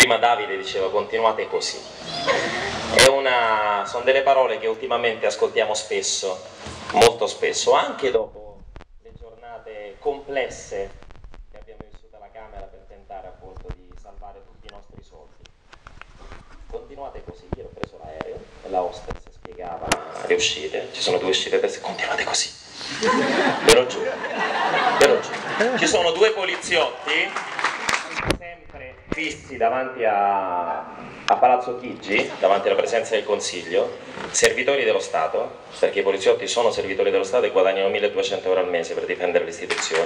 Prima Davide diceva continuate così. Sono delle parole che ultimamente ascoltiamo spesso, molto spesso, anche dopo le giornate complesse che abbiamo vissuto alla Camera per tentare appunto di salvare tutti i nostri soldi. Continuate così, io ho preso l'aereo e la hostess spiegava le uscite, ci sono 2 uscite adesso, continuate così. Ve lo giuro, ve lo giuro. Ci sono 2 poliziotti sempre fissi davanti a Palazzo Chigi, davanti alla presenza del Consiglio, servitori dello Stato, perché i poliziotti sono servitori dello Stato e guadagnano 1200 euro al mese per difendere le istituzioni.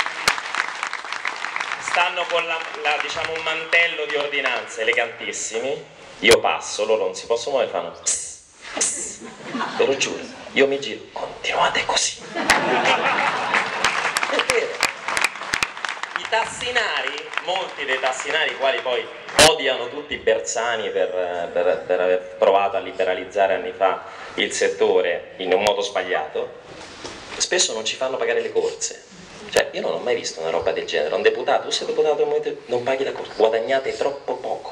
Stanno con diciamo, un mantello di ordinanze elegantissimi, io passo, loro non si possono muovere, fanno pss, pss. Ve lo giuro, io mi giro, continuate così. È vero. I tassinari, molti dei tassinari, i quali poi odiano tutti Bersani per aver provato a liberalizzare anni fa il settore in un modo sbagliato, spesso non ci fanno pagare le corse. Cioè, io non ho mai visto una roba del genere. Un deputato, tu sei deputato e non paghi la corsa, guadagnate troppo poco.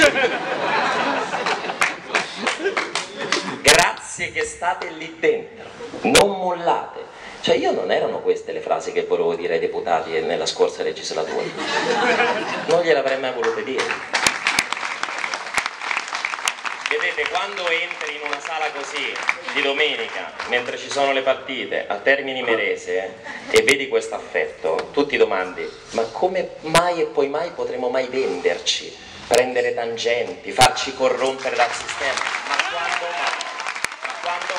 Grazie che state lì dentro, non mollate. Cioè, io non erano queste le frasi che volevo dire ai deputati nella scorsa legislatura. Non gliele avrei mai volute dire. Vedete, quando entri in una sala così di domenica, mentre ci sono le partite, a Termini Imerese, e vedi questo affetto, tu ti domandi, ma come mai e poi mai potremo mai venderci, prendere tangenti, farci corrompere dal sistema? Ma quando mai? Ma quando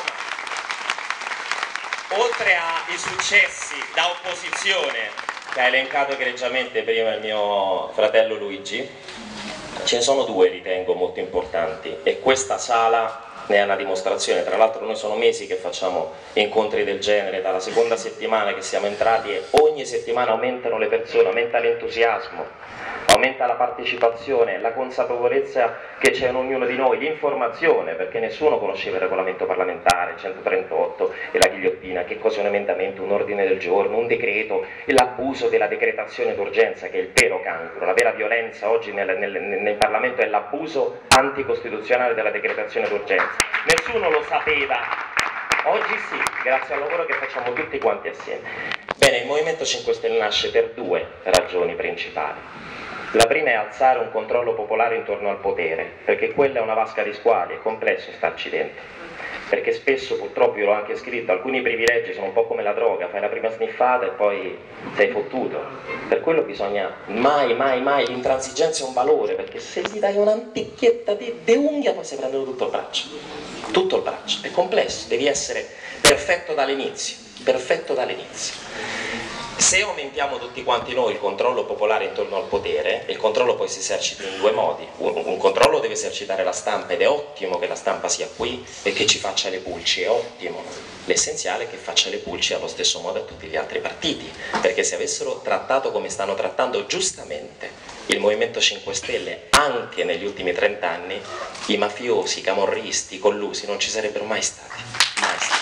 mai? Oltre ai successi da opposizione, che ha elencato egregiamente prima il mio fratello Luigi, ce ne sono 2, ritengo, molto importanti, e questa sala ne è una dimostrazione. Tra l'altro noi sono mesi che facciamo incontri del genere, dalla seconda settimana che siamo entrati, e ogni settimana aumentano le persone, aumenta l'entusiasmo, aumenta la partecipazione, la consapevolezza che c'è in ognuno di noi, l'informazione, perché nessuno conosceva il regolamento parlamentare, il 138 e la ghigliottina, che cos'è un emendamento, un ordine del giorno, un decreto, l'abuso della decretazione d'urgenza, che è il vero cancro, la vera violenza oggi nel Parlamento è l'abuso anticostituzionale della decretazione d'urgenza. Nessuno lo sapeva, oggi sì, grazie al lavoro che facciamo tutti quanti assieme. Bene, il Movimento 5 Stelle nasce per 2 ragioni principali. La prima è alzare un controllo popolare intorno al potere, perché quella è una vasca di squali, è complesso starci dentro. Perché spesso, purtroppo, io l'ho anche scritto, alcuni privilegi sono un po' come la droga, fai la prima sniffata e poi sei fottuto. Per quello bisogna mai, l'intransigenza è un valore, perché se gli dai un'antichietta di unghia poi si prendono tutto il braccio. Tutto il braccio, è complesso, devi essere perfetto dall'inizio, perfetto dall'inizio. Se aumentiamo tutti quanti noi il controllo popolare intorno al potere, il controllo poi si esercita in 2 modi. Un controllo deve esercitare la stampa, ed è ottimo che la stampa sia qui e che ci faccia le pulci, è ottimo. L'essenziale è che faccia le pulci allo stesso modo a tutti gli altri partiti, perché se avessero trattato come stanno trattando giustamente il Movimento 5 Stelle anche negli ultimi 30 anni, i mafiosi, i camorristi, i collusi non ci sarebbero mai stati, mai stati.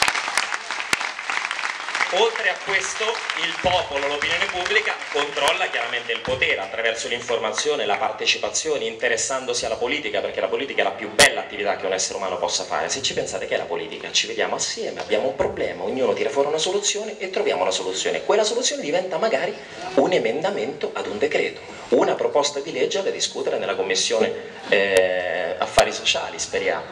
Oltre a questo, il popolo, l'opinione pubblica, controlla chiaramente il potere attraverso l'informazione, la partecipazione, interessandosi alla politica, perché la politica è la più bella attività che un essere umano possa fare. Se ci pensate che è la politica, ci vediamo assieme, abbiamo un problema, ognuno tira fuori una soluzione e troviamo una soluzione. Quella soluzione diventa magari un emendamento ad un decreto, una proposta di legge da discutere nella Commissione Affari Sociali, speriamo.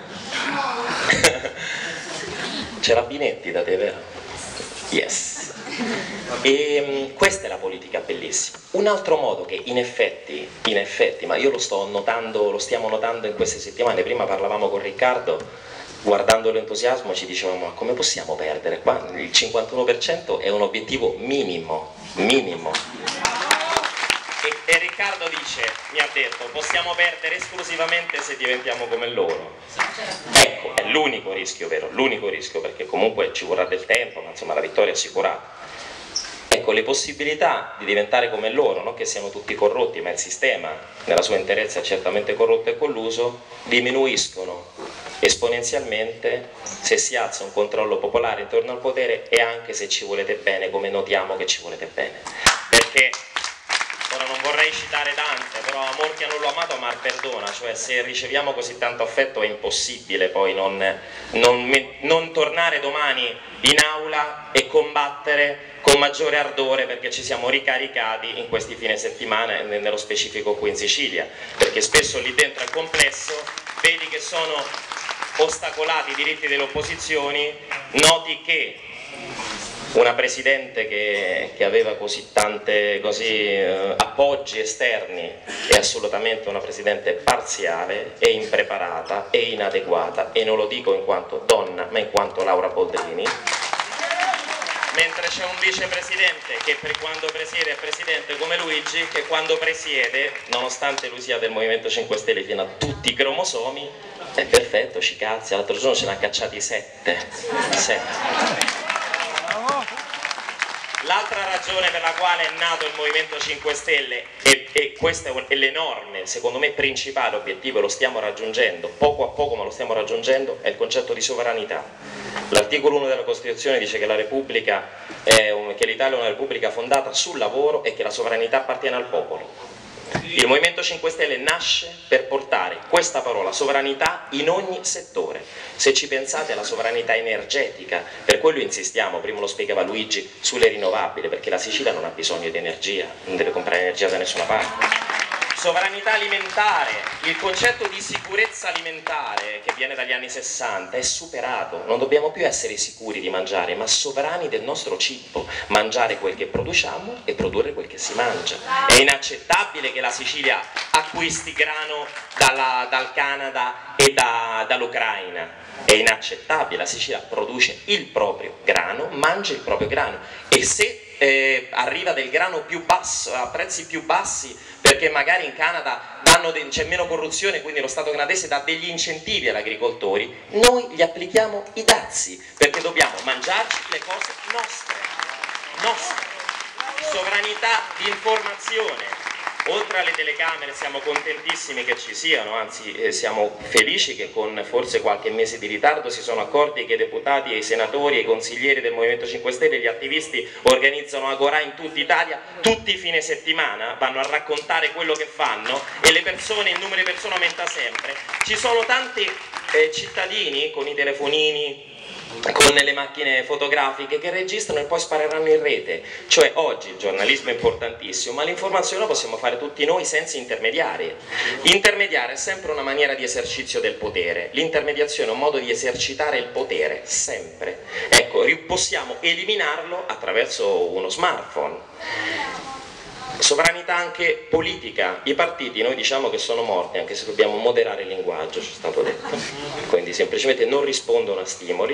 C'è la Binetti da te, vero? Yes. E questa è la politica bellissima. Un altro modo che in effetti, ma io lo stiamo notando in queste settimane, prima parlavamo con Riccardo, guardando l'entusiasmo ci dicevamo, ma come possiamo perdere? Qua il 51% è un obiettivo minimo. E Riccardo mi ha detto, possiamo perdere esclusivamente se diventiamo come loro. Ecco, è l'unico rischio, vero? L'unico rischio, perché comunque ci vorrà del tempo, ma insomma la vittoria è assicurata. Ecco, le possibilità di diventare come loro, non che siano tutti corrotti, ma il sistema nella sua interezza è certamente corrotto e colluso, diminuiscono esponenzialmente se si alza un controllo popolare intorno al potere, e anche se ci volete bene, come notiamo che ci volete bene. Perché ora non vorrei citare Dante, però Morchia non l'ho amato, ma perdona, cioè se riceviamo così tanto affetto è impossibile poi non tornare domani in aula e combattere con maggiore ardore, perché ci siamo ricaricati in questi fine settimana, nello specifico qui in Sicilia, perché spesso lì dentro è complesso, vedi che sono ostacolati i diritti delle opposizioni, noti che una presidente che aveva così tanti appoggi esterni è assolutamente una presidente parziale, e impreparata, e inadeguata, e non lo dico in quanto donna ma in quanto Laura Boldrini, mentre c'è un vicepresidente che per quando presiede è presidente come Luigi, che quando presiede, nonostante lui sia del Movimento 5 Stelle fino a tutti i cromosomi, è perfetto, ci cazza. L'altro giorno ce ne ha cacciati 7. L'altra ragione per la quale è nato il Movimento 5 Stelle, e questo è l'enorme, secondo me principale obiettivo, lo stiamo raggiungendo, poco a poco ma lo stiamo raggiungendo, è il concetto di sovranità. L'articolo 1 della Costituzione dice che che l'Italia è una repubblica fondata sul lavoro e che la sovranità appartiene al popolo. Il Movimento 5 Stelle nasce per portare questa parola sovranità in ogni settore. Se ci pensate alla sovranità energetica, per quello insistiamo, prima lo spiegava Luigi, sulle rinnovabili, perché la Sicilia non ha bisogno di energia, non deve comprare energia da nessuna parte. Sovranità alimentare, il concetto di sicurezza alimentare che viene dagli anni 60 è superato, non dobbiamo più essere sicuri di mangiare, ma sovrani del nostro cibo, mangiare quel che produciamo e produrre quel che si mangia. È inaccettabile che la Sicilia acquisti grano dal Canada e dall'Ucraina, è inaccettabile, la Sicilia produce il proprio grano, mangia il proprio grano, e se arriva del grano più basso, a prezzi più bassi, perché magari in Canada c'è meno corruzione, quindi lo Stato canadese dà degli incentivi agli agricoltori, noi gli applichiamo i dazi, perché dobbiamo mangiarci le cose nostre. Sovranità di informazione. Oltre alle telecamere siamo contentissimi che ci siano, anzi siamo felici che con forse qualche mese di ritardo si sono accorti che i deputati, i senatori e i consiglieri del Movimento 5 Stelle e gli attivisti organizzano agorà in tutta Italia, tutti i fine settimana vanno a raccontare quello che fanno, e il numero di persone aumenta sempre. Ci sono tanti cittadini con i telefonini, con le macchine fotografiche, che registrano e poi spareranno in rete. Cioè oggi il giornalismo è importantissimo, ma l'informazione la possiamo fare tutti noi senza intermediari. Intermediare è sempre una maniera di esercizio del potere, l'intermediazione è un modo di esercitare il potere, sempre. Ecco, possiamo eliminarlo attraverso uno smartphone. Sovranità anche politica, i partiti noi diciamo che sono morti, anche se dobbiamo moderare il linguaggio, ci è stato detto, quindi semplicemente non rispondono a stimoli,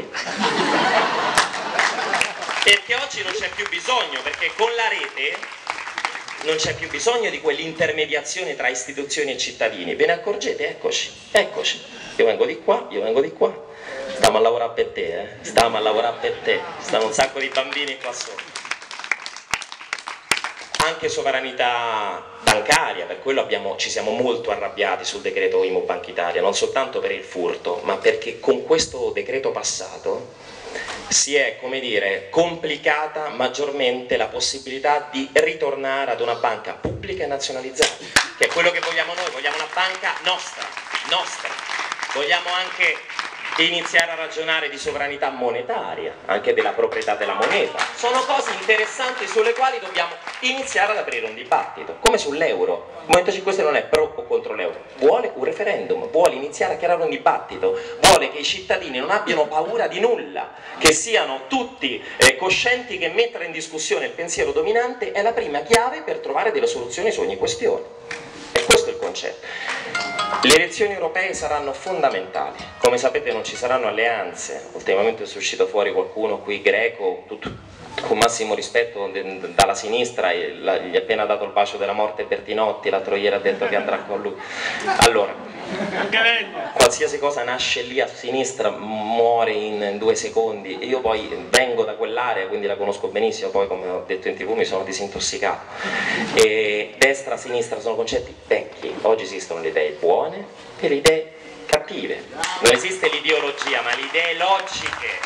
perché oggi non c'è più bisogno, perché con la rete non c'è più bisogno di quell'intermediazione tra istituzioni e cittadini. Ve ne accorgete? Eccoci, io vengo di qua, stiamo a lavorare per te, stanno un sacco di bambini qua sotto. Anche sovranità bancaria, per quello ci siamo molto arrabbiati sul decreto IMU Banca Italia, non soltanto per il furto, ma perché con questo decreto passato si è, come dire, complicata maggiormente la possibilità di ritornare ad una banca pubblica e nazionalizzata, che è quello che vogliamo noi, vogliamo una banca nostra, vogliamo anche iniziare a ragionare di sovranità monetaria, anche della proprietà della moneta. Sono cose interessanti sulle quali dobbiamo iniziare ad aprire un dibattito, come sull'euro. Il Movimento 5 Stelle non è pro o contro l'euro, vuole un referendum, vuole iniziare a creare un dibattito, vuole che i cittadini non abbiano paura di nulla, che siano tutti coscienti che mettere in discussione il pensiero dominante è la prima chiave per trovare delle soluzioni su ogni questione. E questo è il concetto. Le elezioni europee saranno fondamentali, come sapete non ci saranno alleanze, ultimamente è uscito fuori qualcuno qui greco, con massimo rispetto dalla sinistra, gli è appena dato il bacio della morte Bertinotti, l'altro ieri ha detto che andrà con lui. Allora, qualsiasi cosa nasce lì a sinistra muore in 2 secondi, e io poi vengo da quell'area, quindi la conosco benissimo, poi come ho detto in TV mi sono disintossicato. E destra, sinistra sono concetti vecchi, oggi esistono le idee buone e le idee cattive, non esiste l'ideologia ma le idee logiche.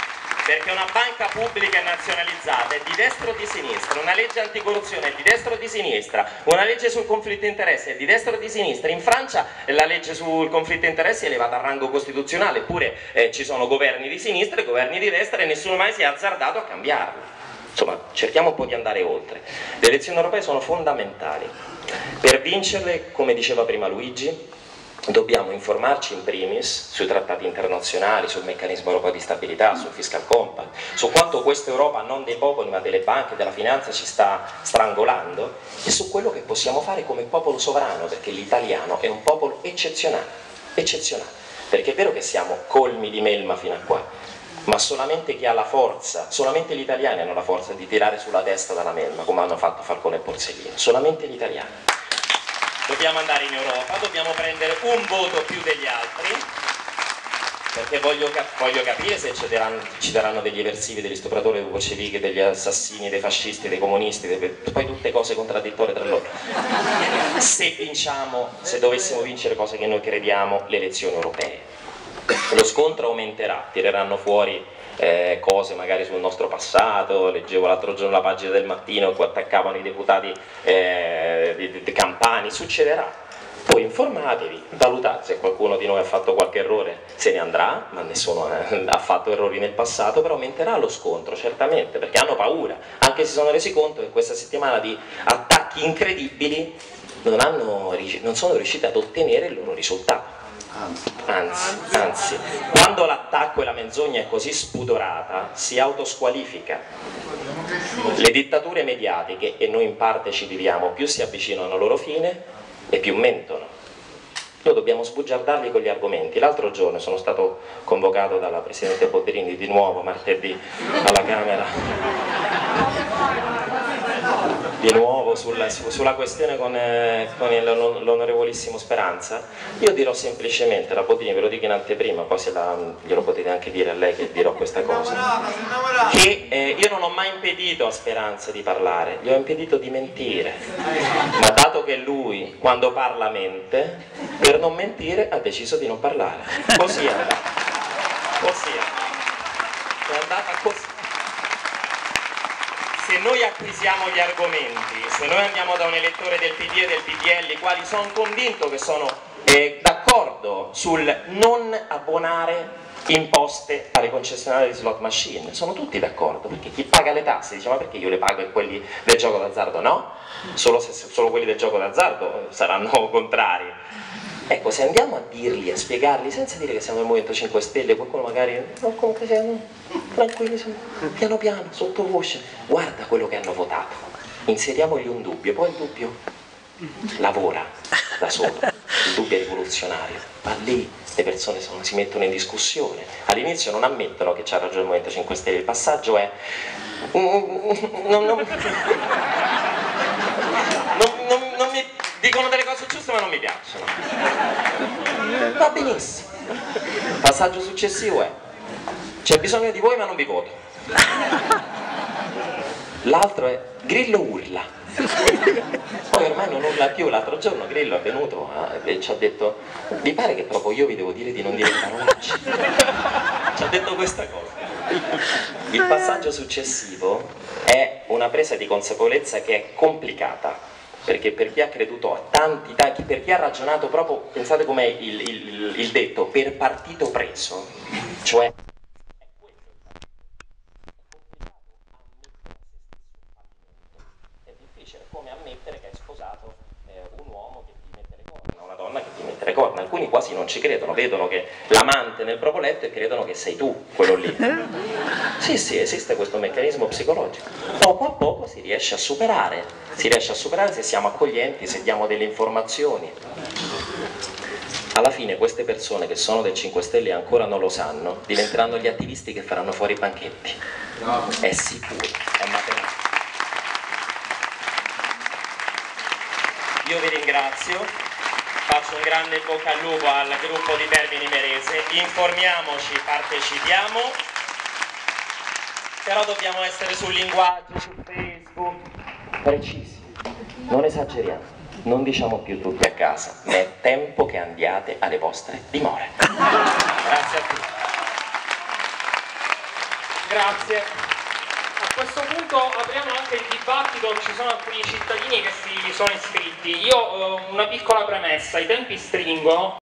perché una banca pubblica nazionalizzata è di destra o di sinistra, una legge anticorruzione è di destra o di sinistra, una legge sul conflitto di interessi è di destra o di sinistra. In Francia la legge sul conflitto di interessi è elevata a rango costituzionale, eppure ci sono governi di sinistra e governi di destra e nessuno mai si è azzardato a cambiarlo. Insomma, cerchiamo un po' di andare oltre. Le elezioni europee sono fondamentali. Per vincerle, come diceva prima Luigi, dobbiamo informarci in primis sui trattati internazionali, sul meccanismo europeo di stabilità, sul fiscal compact, su quanto questa Europa non dei popoli ma delle banche e della finanza ci sta strangolando, e su quello che possiamo fare come popolo sovrano, perché l'italiano è un popolo eccezionale, eccezionale, perché è vero che siamo colmi di melma fino a qua, ma solamente chi ha la forza, solamente gli italiani hanno la forza di tirare sulla testa dalla melma, come hanno fatto Falcone e Borsellino, solamente gli italiani. Dobbiamo andare in Europa, dobbiamo prendere un voto più degli altri, perché voglio capire se ci daranno degli eversivi, degli stupratori, dei bolscevichi, degli assassini, dei fascisti, dei comunisti, poi tutte cose contraddittorie tra loro. Se vinciamo, se dovessimo vincere cose che noi crediamo, le elezioni europee, lo scontro aumenterà, tireranno fuori cose magari sul nostro passato. Leggevo l'altro giorno la pagina del Mattino che attaccavano i deputati di Campani, succederà. Poi informatevi, valutate se qualcuno di noi ha fatto qualche errore, se ne andrà, ma nessuno ha fatto errori nel passato, però aumenterà lo scontro certamente, perché hanno paura, anche se si sono resi conto che questa settimana di attacchi incredibili non sono riusciti ad ottenere il loro risultato. Anzi, quando l'attacco e la menzogna è così spudorata, si autosqualifica. Le dittature mediatiche, e noi in parte ci viviamo, più si avvicinano al loro fine e più mentono. Noi dobbiamo sbugiardarli con gli argomenti. L'altro giorno sono stato convocato dalla Presidente Boldrini di nuovo, martedì, alla Camera, di nuovo sulla questione con l'onorevolissimo Speranza. Io dirò semplicemente, la Boldrini ve lo dico in anteprima, poi glielo potete anche dire a lei che dirò questa cosa, che io non ho mai impedito a Speranza di parlare, gli ho impedito di mentire, ma dato che lui quando parla mente, per non mentire ha deciso di non parlare. Così è andata, è andata così. Se noi acquisiamo gli argomenti, se noi andiamo da un elettore del PD e del PDL, i quali sono convinto che sono d'accordo sul non abbonare imposte alle concessionarie di slot machine, sono tutti d'accordo, perché chi paga le tasse dice ma perché io le pago e quelli del gioco d'azzardo no? Solo quelli del gioco d'azzardo saranno contrari. Ecco, se andiamo a dirli, a spiegarli, senza dire che siamo del Movimento 5 Stelle, qualcuno magari, no, comunque siamo tranquilli, piano piano, sottovoce, guarda quello che hanno votato, inseriamogli un dubbio, poi il dubbio lavora da solo, il dubbio è rivoluzionario, ma lì le persone si mettono in discussione, all'inizio non ammettono che c'ha ragione il Movimento 5 Stelle, il passaggio è... non mi dicono delle cose giuste ma non mi piacciono, va benissimo. Il passaggio successivo è c'è bisogno di voi ma non vi voto. L'altro è Grillo urla, poi ormai non urla più. L'altro giorno Grillo è venuto e ci ha detto vi pare che proprio io vi devo dire di non dire parolacce, ci ha detto questa cosa. Il passaggio successivo è una presa di consapevolezza che è complicata, perché per chi ha creduto a tanti, per chi ha ragionato proprio, pensate com'è il detto, per partito preso, cioè è difficile come ammettere che hai sposato un uomo che ti mette le corna, una donna che ti mette le corna. Alcuni quasi non ci credono, vedono che l'amante nel proprio letto e credono che sei tu quello lì. Sì, esiste questo meccanismo psicologico. Poco a poco si riesce a superare se siamo accoglienti, se diamo delle informazioni. Alla fine queste persone che sono del 5 Stelle e ancora non lo sanno, diventeranno gli attivisti che faranno fuori i banchetti. È sicuro, è matematica. Io vi ringrazio, faccio un grande in bocca al lupo al gruppo di Termini Imerese, informiamoci, partecipiamo, però dobbiamo essere sul linguaggio, su Facebook, precisi, non esageriamo, non diciamo più tutti a casa, ma è tempo che andiate alle vostre dimore. Grazie a tutti. Grazie. A questo punto apriamo anche il dibattito, ci sono alcuni cittadini che si sono iscritti. Io una piccola premessa, i tempi stringono.